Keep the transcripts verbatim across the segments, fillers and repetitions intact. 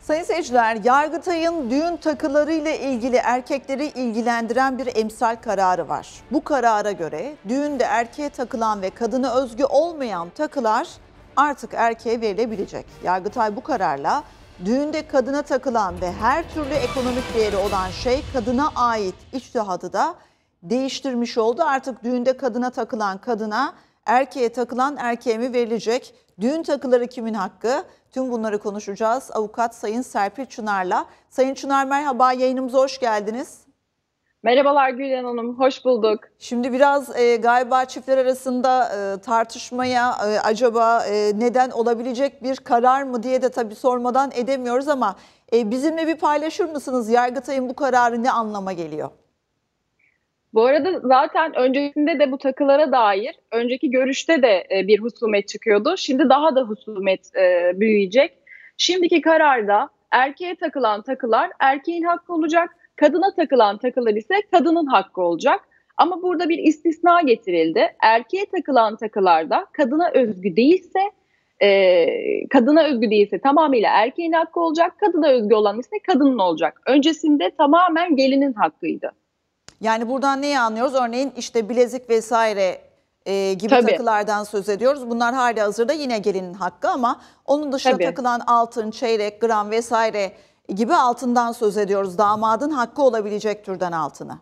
Sayın seyirciler, Yargıtay'ın düğün takıları ile ilgili erkekleri ilgilendiren bir emsal kararı var. Bu karara göre düğünde erkeğe takılan ve kadına özgü olmayan takılar artık erkeğe verilebilecek. Yargıtay bu kararla düğünde kadına takılan ve her türlü ekonomik değeri olan şey kadına ait içtihadı da değiştirmiş oldu. Artık düğünde kadına takılan kadına, erkeğe takılan erkeğe mi verilecek? Düğün takıları kimin hakkı? Tüm bunları konuşacağız. Avukat Sayın Serpil Çınar'la. Sayın Çınar merhaba, yayınımıza hoş geldiniz. Merhabalar Gülhan Hanım, hoş bulduk. Şimdi biraz e, galiba çiftler arasında e, tartışmaya e, acaba e, neden olabilecek bir karar mı diye de tabii sormadan edemiyoruz ama e, bizimle bir paylaşır mısınız? Yargıtay'ın bu kararı ne anlama geliyor? Bu arada zaten öncesinde de bu takılara dair, önceki görüşte de e, bir husumet çıkıyordu. Şimdi daha da husumet e, büyüyecek. Şimdiki kararda erkeğe takılan takılar erkeğin hakkı olacak, kadına takılan takılar ise kadının hakkı olacak. Ama burada bir istisna getirildi. Erkeğe takılan takılarda kadına özgü değilse, e, kadına özgü değilse tamamıyla erkeğin hakkı olacak, kadına özgü olan ise kadının olacak. Öncesinde tamamen gelinin hakkıydı. Yani buradan neyi anlıyoruz? Örneğin işte bilezik vesaire e, gibi Tabii. takılardan söz ediyoruz. Bunlar hali hazırda yine gelinin hakkı ama onun dışında Tabii. takılan altın, çeyrek, gram vesaire gibi altından söz ediyoruz. Damadın hakkı olabilecek türden altını.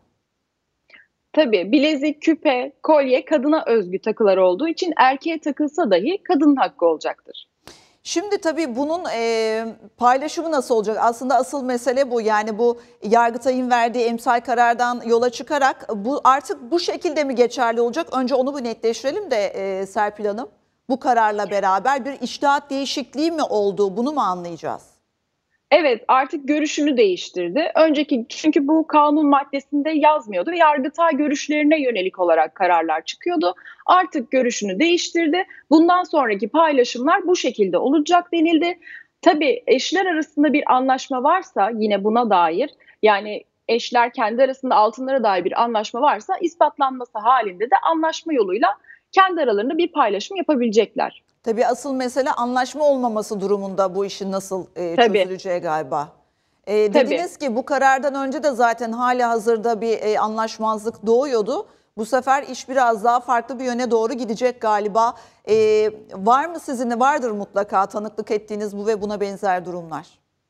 Tabii bilezik, küpe, kolye kadına özgü takılar olduğu için erkeğe takılsa dahi kadının hakkı olacaktır. Şimdi tabii bunun e, paylaşımı nasıl olacak? Aslında asıl mesele bu. Yani bu Yargıtay'ın verdiği emsal karardan yola çıkarak bu artık bu şekilde mi geçerli olacak? Önce onu bir netleştirelim de e, Serpil Hanım. Bu kararla beraber bir içtihat değişikliği mi oldu? Bunu mu anlayacağız? Evet, artık görüşünü değiştirdi. Önceki çünkü bu kanun maddesinde yazmıyordu ve Yargıtay görüşlerine yönelik olarak kararlar çıkıyordu. Artık görüşünü değiştirdi. Bundan sonraki paylaşımlar bu şekilde olacak denildi. Tabii eşler arasında bir anlaşma varsa yine buna dair, yani eşler kendi arasında altınlara dair bir anlaşma varsa ispatlanması halinde de anlaşma yoluyla kendi aralarında bir paylaşım yapabilecekler. Tabii asıl mesele anlaşma olmaması durumunda bu işin nasıl e, Tabii, çözüleceği galiba. E, tabii. dediniz ki bu karardan önce de zaten hali hazırda bir e, anlaşmazlık doğuyordu. Bu sefer iş biraz daha farklı bir yöne doğru gidecek galiba. E, var mı sizin de vardır mutlaka tanıklık ettiğiniz bu ve buna benzer durumlar?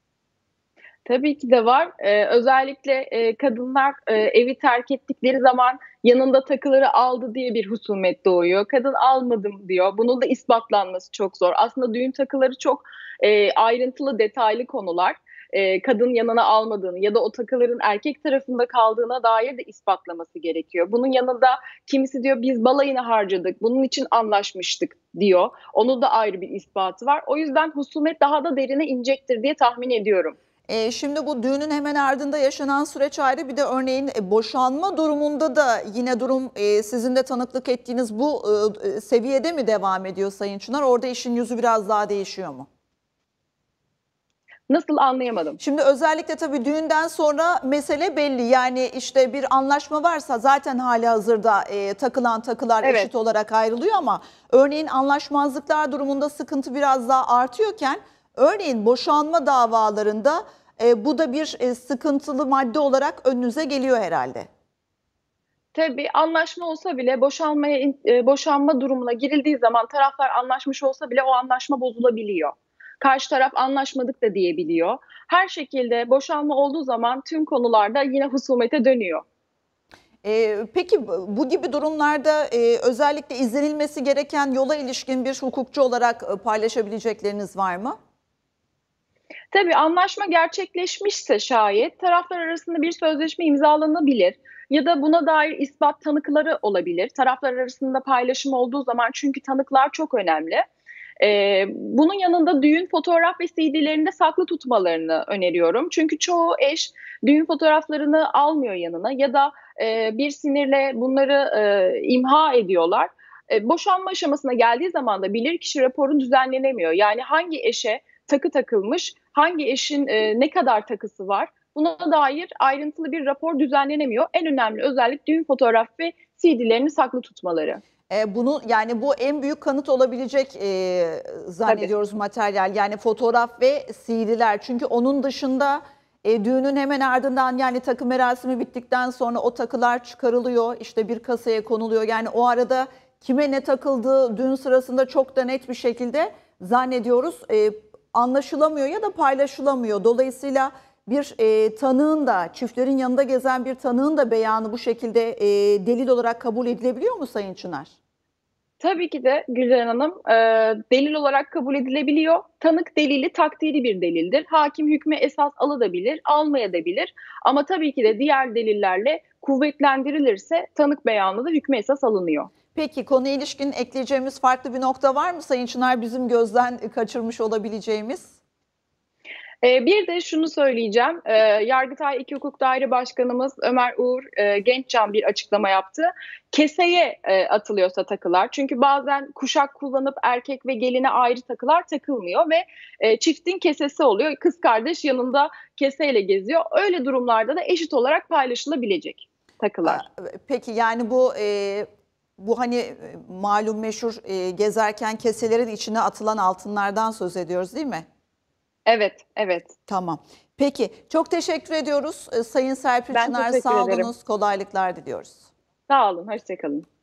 Tabii ki de var. Ee, özellikle e, kadınlar e, evi terk ettikleri zaman yanında takıları aldı diye bir husumet doğuyor. Kadın almadım diyor. Bunun da ispatlanması çok zor. Aslında düğün takıları çok e, ayrıntılı, detaylı konular. E, kadın yanına almadığını ya da o takıların erkek tarafında kaldığına dair de ispatlaması gerekiyor. Bunun yanında kimisi diyor biz balayını harcadık, bunun için anlaşmıştık diyor. Onun da ayrı bir ispatı var. O yüzden husumet daha da derine inecektir diye tahmin ediyorum. E, şimdi bu düğünün hemen ardında yaşanan süreç ayrı, bir de örneğin e, boşanma durumunda da yine durum e, sizin de tanıklık ettiğiniz bu e, seviyede mi devam ediyor Sayın Çınar? Orada işin yüzü biraz daha değişiyor mu? Nasıl anlayamadım? Şimdi özellikle tabii düğünden sonra mesele belli. Yani işte bir anlaşma varsa zaten hali hazırda e, takılan takılar Evet. eşit olarak ayrılıyor ama örneğin anlaşmazlıklar durumunda sıkıntı biraz daha artıyorken örneğin boşanma davalarında e, bu da bir e, sıkıntılı madde olarak önünüze geliyor herhalde. Tabii anlaşma olsa bile boşanmaya eee, boşanma durumuna girildiği zaman taraflar anlaşmış olsa bile o anlaşma bozulabiliyor. Karşı taraf anlaşmadık da diyebiliyor. Her şekilde boşanma olduğu zaman tüm konularda yine husumete dönüyor. E, peki bu bu gibi durumlarda e, özellikle izlenilmesi gereken yola ilişkin bir hukukçu olarak e, paylaşabilecekleriniz var mı? Tabii anlaşma gerçekleşmişse şayet taraflar arasında bir sözleşme imzalanabilir ya da buna dair ispat tanıkları olabilir. Taraflar arasında paylaşım olduğu zaman çünkü tanıklar çok önemli. Eee, bunun yanında düğün fotoğraf ve C D'lerini de saklı tutmalarını öneriyorum. Çünkü çoğu eş düğün fotoğraflarını almıyor yanına ya da eee, bir sinirle bunları eee, imha ediyorlar. Eee, boşanma aşamasına geldiği zaman da bilirkişi raporu düzenlenemiyor. Yani hangi eşe takı takılmış, hangi eşin eee, ne kadar takısı var, buna dair ayrıntılı bir rapor düzenlenemiyor. En önemli özellik düğün fotoğraf ve C D'lerini saklı tutmaları. E, bunu yani bu en büyük kanıt olabilecek e, zannediyoruz materyal. Yani fotoğraf ve C D'ler. Çünkü onun dışında e, düğünün hemen ardından yani takı merasimi bittikten sonra o takılar çıkarılıyor. İşte bir kasaya konuluyor. Yani o arada kime ne takıldığı düğün sırasında çok da net bir şekilde zannediyoruz e, anlaşılamıyor ya da paylaşılamıyor. Dolayısıyla bir e, tanığın da, çiftlerin yanında gezen bir tanığın da beyanı bu şekilde e, delil olarak kabul edilebiliyor mu Sayın Çınar? Tabii ki de Gülden Hanım, e, delil olarak kabul edilebiliyor. Tanık delili takdiri bir delildir. Hakim hükmü esas alabilir, almayabilir. Ama tabii ki de diğer delillerle kuvvetlendirilirse tanık beyanı da hükmü esas alınıyor. Peki konuya ilişkin ekleyeceğimiz farklı bir nokta var mı Sayın Çınar, bizim gözden kaçırmış olabileceğimiz? Ee, bir de şunu söyleyeceğim. Ee, Yargıtay İki Hukuk Daire Başkanımız Ömer Uğur e, Gençcan bir açıklama yaptı. Keseye e, atılıyorsa takılar. Çünkü bazen kuşak kullanıp erkek ve geline ayrı takılar takılmıyor ve e, çiftin kesesi oluyor. Kız kardeş yanında keseyle geziyor. Öyle durumlarda da eşit olarak paylaşılabilecek takılar. Peki yani bu e, bu hani e, malum meşhur e, gezerken keselerin içine atılan altınlardan söz ediyoruz değil mi? Evet, evet. Tamam. Peki çok teşekkür ediyoruz. E, Sayın Serpil Ben Çınar, teşekkür sağ ederim. olunuz, kolaylıklar diliyoruz. Sağ olun, hoşça kalın.